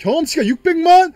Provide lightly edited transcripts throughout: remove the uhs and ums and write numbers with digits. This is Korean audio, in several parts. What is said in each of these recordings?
경험치가 600만?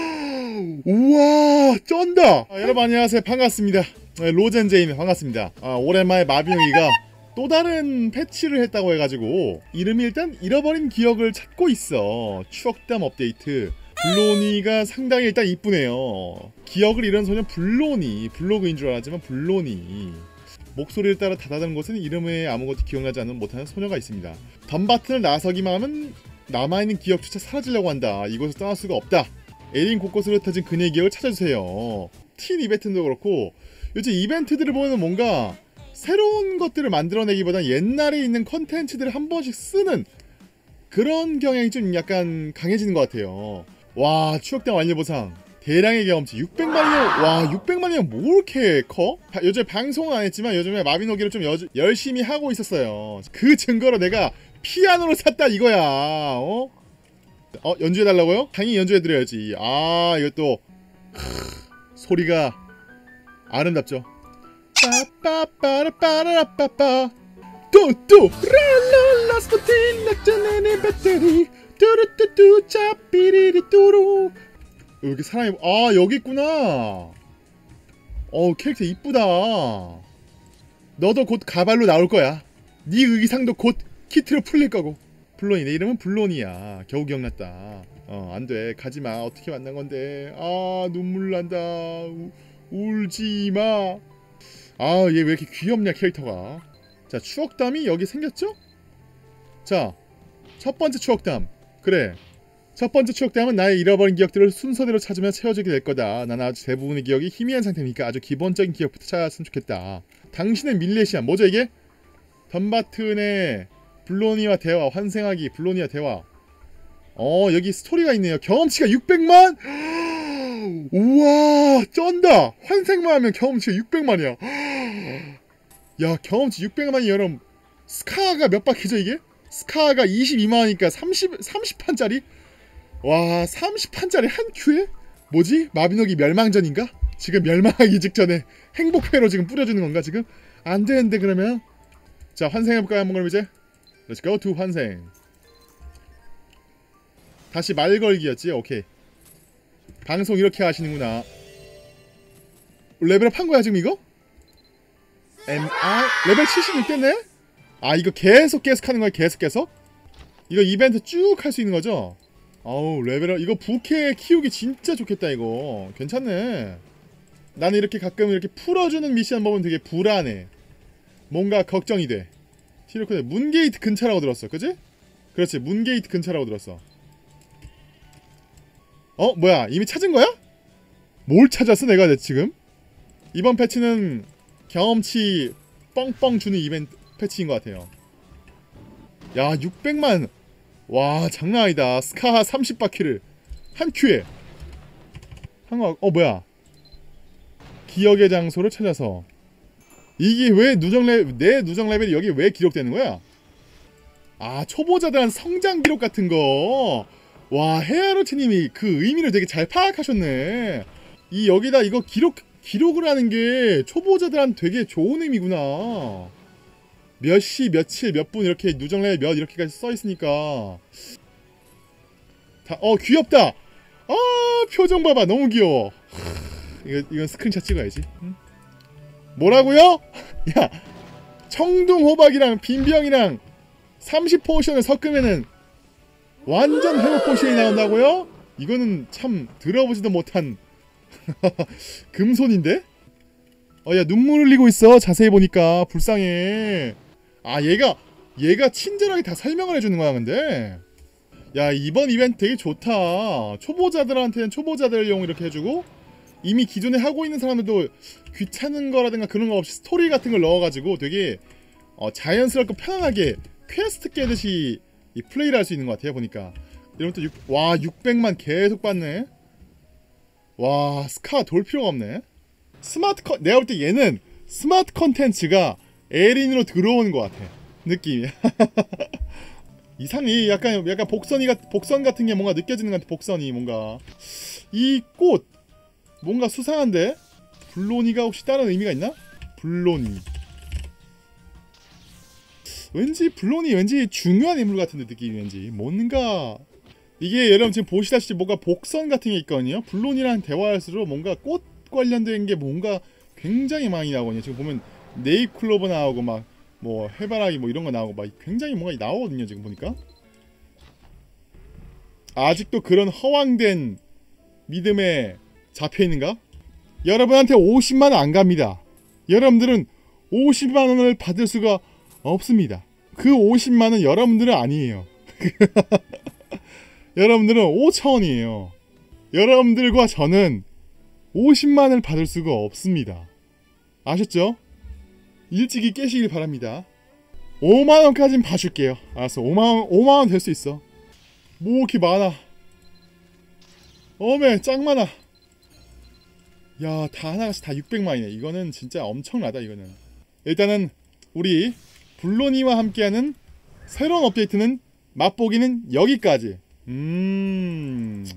우와 쩐다. 여러분 안녕하세요, 반갑습니다. 로젠제인 반갑습니다. 오랜만에 마비노기가 또 다른 패치를 했다고 해가지고 이름이 일단 잃어버린 기억을 찾고 있어. 추억담 업데이트. 블로니가 상당히 일단 이쁘네요. 기억을 잃은 소년 블로니. 블로그인 줄 알았지만 블로니. 목소리를 따라 다다른 곳은 이름에 아무것도 기억나지 않는 못하는 소녀가 있습니다. 덤바튼을 나서기만 하면 남아있는 기억조차 사라지려고 한다. 이곳을 떠날 수가 없다. 에린 곳곳으로 흩어진 그녀의 기억을 찾아주세요. 틴 이벤트도 그렇고 요즘 이벤트들을 보면 뭔가 새로운 것들을 만들어내기보단 옛날에 있는 컨텐츠들을 한 번씩 쓰는 그런 경향이 좀 약간 강해지는 것 같아요. 와, 추억담 완료 보상 대량의 경험치 600만이면 와 600만이면 뭐 이렇게 커? 요즘에 방송은 안 했지만 요즘에 마비노기를 좀 열심히 하고 있었어요. 그 증거로 내가 피아노를 샀다 이거야. 연주해달라고요? 당연히 연주해드려야지. 이것도 소리가 아름답죠. 빠빠빠라빠라빠빠 또또 랄랄라 스포틴 낙전의 배터리 뚜루뚜뚜 짜삐리리 뚜루. 여기 사람이 여기 있구나. 캐릭터 이쁘다. 너도 곧 가발로 나올 거야. 네 의상도 곧 키트로 풀릴 거고. 블로니, 내 이름은 블로니야. 겨우 기억났다. 안돼, 가지마. 어떻게 만난 건데. 눈물 난다. 울지마. 얘 왜 이렇게 귀엽냐 캐릭터가. 자, 추억담이 여기 생겼죠? 자, 첫 번째 추억담. 그래, 첫 번째 추억담은 나의 잃어버린 기억들을 순서대로 찾으며 채워지게 될 거다. 난 아주 대부분의 기억이 희미한 상태니까 아주 기본적인 기억부터 찾았으면 좋겠다. 당신의 밀레시안, 뭐죠 이게? 덤바튼의 블로니와 대화, 환생하기, 블로니와 대화. 여기 스토리가 있네요. 경험치가 600만? 우와 쩐다. 환생만 하면 경험치가 600만이야 야, 경험치 600만이 여러분, 스카가 몇 바퀴죠 이게? 스카가 22만이니까 30판짜리? 와, 30판짜리 한 큐에? 뭐지? 마비노기 멸망전인가? 지금 멸망하기 직전에 행복회로 지금 뿌려주는 건가 지금? 안 되는데 그러면? 자, 환생해볼까요 한번 그럼 이제? Let's go to 환생. 다시 말 걸기였지? 오케이. 방송 이렇게 하시는구나. 레벨업 한 거야 지금 이거? 레벨 76 됐네? 이거 계속 하는 거야 계속? 이거 이벤트 쭉 할 수 있는 거죠? 레벨업. 이거 부캐 키우기 진짜 좋겠다 이거. 괜찮네. 나는 이렇게 가끔 이렇게 풀어주는 미션 보면 되게 불안해. 뭔가 걱정이 돼. 시르코네 문게이트 근처라고 들었어. 그치? 그렇지, 문게이트 근처라고 들었어. 뭐야, 이미 찾은 거야? 뭘 찾았어 내가 지금? 이번 패치는 경험치 뻥뻥 주는 이벤트 패치인 것 같아요. 야, 600만. 와, 장난 아니다. 스카 30바퀴를 한 큐에 뭐야, 기억의 장소를 찾아서. 이게 왜 내 누적 레벨이 여기 왜 기록되는 거야? 초보자들한 성장 기록 같은 거. 와, 헤아로치님이 그 의미를 되게 잘 파악하셨네. 여기다 이거 기록을 하는 게 초보자들한 되게 좋은 의미구나. 몇 시, 며칠, 몇 분 이렇게 누적 레벨 몇 이렇게까지 써있으니까. 귀엽다. 표정 봐봐, 너무 귀여워. 이건 스크린샷 찍어야지. 응? 뭐라고요? 야, 청둥호박이랑 빈병이랑 30포션을 섞으면은 완전 회복 포션이 나온다고요? 이거는 참 들어보지도 못한 금손인데? 야, 눈물 흘리고 있어. 자세히 보니까 불쌍해. 얘가 친절하게 다 설명을 해주는 거야 근데. 야, 이번 이벤트 되게 좋다. 초보자들한테는 초보자들용 이렇게 해주고, 이미 기존에 하고 있는 사람들도 귀찮은 거라든가 그런 거 없이 스토리 같은 걸 넣어가지고 되게 자연스럽고 편안하게 퀘스트 깨듯이 플레이를 할 수 있는 것 같아요 보니까. 이러면 또 600만 계속 받네. 와, 스카 돌 필요가 없네. 내가 볼 때 얘는 스마트 컨텐츠가 에린으로 들어오는 것 같아 느낌이. 이상해. 약간 복선 같은 게 뭔가 느껴지는 것 같아. 복선이 뭔가. 이 꽃 뭔가 수상한데? 블로니가 혹시 다른 의미가 있나? 블로니. 왠지 블로니 왠지 중요한 인물 같은데 느낌이 왠지 뭔가 이게 여러분 지금 보시다시피 뭔가 복선 같은 게 있거든요. 블론이랑 대화할수록 뭔가 꽃 관련된 게 뭔가 굉장히 많이 나오거든요. 지금 보면 네잎클로버 나오고 막 뭐 해바라기 뭐 이런 거 나오고 막 굉장히 뭔가 나오거든요. 지금 보니까 아직도 그런 허황된 믿음에 잡혀있는가? 여러분한테 50만원 안 갑니다. 여러분들은 50만원을 받을 수가 없습니다. 그 50만원 여러분들은 아니에요. 여러분들은 5차원이에요. 여러분들과 저는 50만원을 받을 수가 없습니다. 아셨죠? 일찍이 깨시길 바랍니다. 5만원까진 봐줄게요. 알았어. 5만원 될 수 있어. 뭐 이렇게 많아. 어메 짱 많아. 야, 다 하나씩 다 600만이네. 이거는 진짜 엄청나다. 이거는 일단은 우리 블로니와 함께하는 새로운 업데이트는 맛보기는 여기까지.